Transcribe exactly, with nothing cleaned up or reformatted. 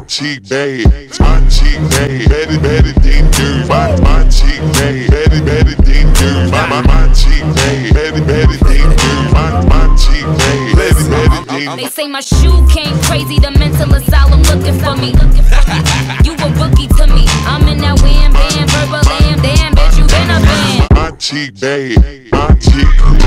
cheek bad, my cheek bad, better, better than yours. My, my cheek bad, better, better than yours. My, my, my cheek bad, better, better than yours. My, my cheek bad, better, better than. They say my shoe came crazy, the mental asylum looking for me. You a rookie to me, I'm in that wham bam, verbal lamb, damn bitch, you been a band. My cheek bad, my cheek.